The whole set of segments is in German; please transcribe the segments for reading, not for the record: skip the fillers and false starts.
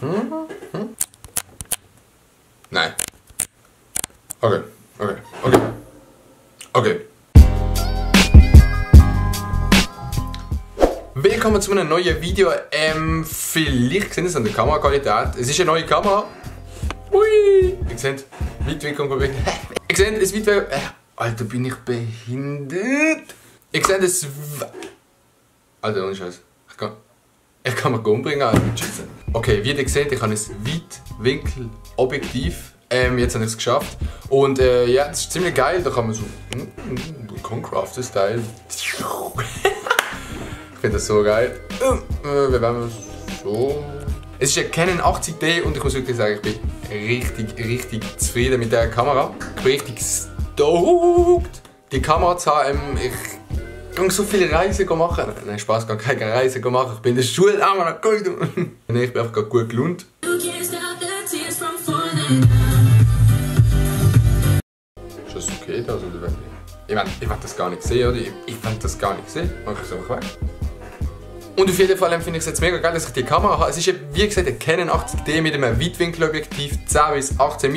Nein. Okay. Willkommen zu einem neuen Video. Vielleicht sehen Sie es an der Kameraqualität. Es ist eine neue Kamera. Ui! Ihr seht, Weitwinkel bewegt. Ihr seht, es Weitwinkel. Alter, bin ich behindert. Ihr seht, es. Alter, ohne Scheiß. Ich kann mich umbringen, Alter. Okay, wie ihr seht, ich habe ein Weitwinkel-Objektiv. Jetzt habe ich es geschafft. Und ja, das ist ziemlich geil. Da kann man so. Concrafter-Style. Ich finde das so geil. Wir werden so. Es ist ein Canon 80D und ich muss wirklich sagen, ich bin richtig zufrieden mit der Kamera. Ich bin richtig stoked, die Kamera zu haben. Ich kann so viele Reisen machen. Nein, Spaß, ich kann keine Reisen machen. Ich bin in der Schule auch noch gut. Ich bin einfach gut gelaunt. Ist das okay? Also, ich will das gar nicht sehen, oder? Ich will das gar nicht sehen. Mach ich es einfach weg. Und auf jeden Fall finde ich es jetzt mega geil, dass ich die Kamera habe. Es ist wie gesagt ein Canon 80D mit einem Weitwinkelobjektiv, 10 bis 18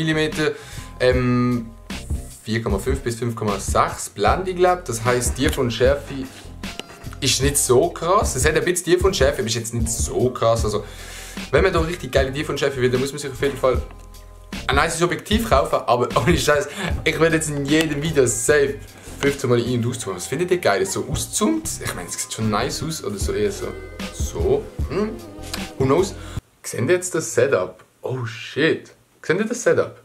mm, 4,5 bis 5,6 Blende, glaube ich. Das heisst, die von Schärfe ist nicht so krass. Es hat ein bisschen die von Schärfe, aber ist jetzt nicht so krass. Also, wenn man da richtig geile die von Schärfe will, dann muss man sich auf jeden Fall ein nice Objektiv kaufen. Aber ohne Scheiß, ich will jetzt in jedem Video safe 15 Mal ein- und auszoomen. Was findet ihr geil? So auszoomt? Ich meine, es sieht schon nice aus. Oder so eher so. So. Who knows? Seht ihr jetzt das Setup? Oh shit. Seht ihr das Setup?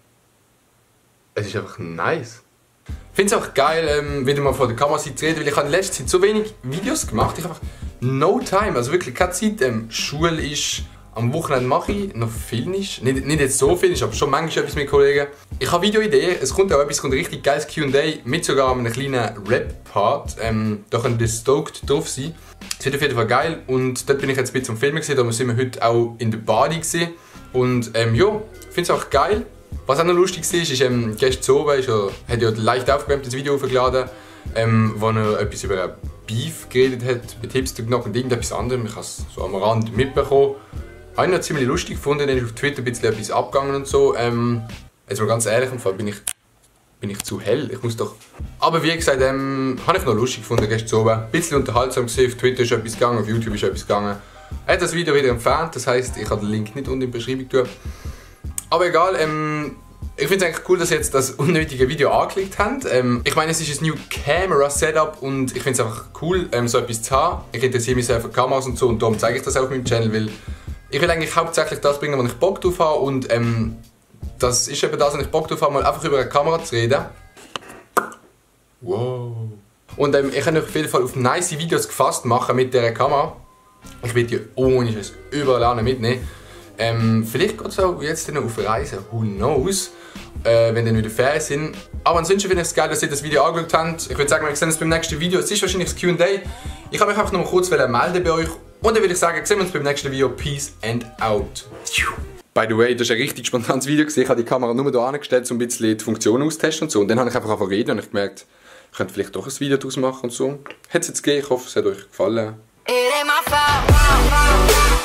Es ist einfach nice. Ich finde es auch geil, wieder mal vor der Kamera zu reden, weil ich habe in letzter Zeit so wenig Videos gemacht. Ich habe einfach no time. Also wirklich keine Zeit. Schule ist. Am Wochenende mache ich noch viel nicht jetzt so viel, ich habe schon manchmal etwas mit Kollegen. Ich habe Videoideen, es kommt auch etwas, ein richtig geiles Q&A mit sogar einem kleinen Rap-Part. Da könnt ihr stoked drauf sein. Es wird auf jeden Fall geil und dort bin ich jetzt ein bisschen am Filmen gewesen, da sind wir heute auch in der Body gewesen. Und ja, ich finde es auch geil. Was auch noch lustig war, ist, gestern oben hat ja leicht aufgewärmt das Video hochgeladen, wo er etwas über Beef geredet hat, mit Hipster Knock und irgendetwas anderem. Ich habe es so am Rand mitbekommen. Ich habe ihn noch ziemlich lustig gefunden, dann ist auf Twitter ein bisschen etwas abgegangen und so. Jetzt mal ganz ehrlich, im Fall bin ich zu hell. Ich muss doch. Aber wie gesagt, habe ich noch lustig gefunden gestern oben. Ein bisschen unterhaltsam gesehen, auf Twitter ist etwas gegangen, auf YouTube ist etwas gegangen. Er hat das Video wieder entfernt, das heisst, ich habe den Link nicht unten in der Beschreibung tun. Aber egal, ich finde es eigentlich cool, dass Sie jetzt das unnötige Video angeklickt haben. Ich meine, es ist ein New Camera Setup und ich finde es einfach cool, so etwas zu haben. Ich interessiere mich sehr für Kameras und so und darum zeige ich das auf meinem Channel, weil ich will eigentlich hauptsächlich das bringen, was ich Bock drauf habe und das ist eben das, was ich Bock drauf habe, mal einfach über eine Kamera zu reden. Wow. Und ich kann euch auf jeden Fall auf nice Videos gefasst machen mit dieser Kamera. Ich werde die ohne Scheiß überall mitnehmen. Vielleicht geht es auch jetzt noch auf Reisen, who knows, wenn die wieder Ferien sind. Aber ansonsten finde ich es geil, dass ihr das Video angeschaut habt. Ich würde sagen, wir sehen uns beim nächsten Video. Es ist wahrscheinlich das Q&A. Ich habe mich einfach noch mal kurz melden bei euch. Und dann würde ich sagen, sehen wir uns beim nächsten Video. Peace and out. By the way, das war ein richtig spontanes Video. Ich habe die Kamera nur hier angestellt, um ein bisschen die Funktion auszutesten und so. Und dann habe ich einfach angefangen zu reden und ich gemerkt, ich könnte vielleicht doch ein Video daraus machen und so. Hat es jetzt gegeben, ich hoffe, es hat euch gefallen.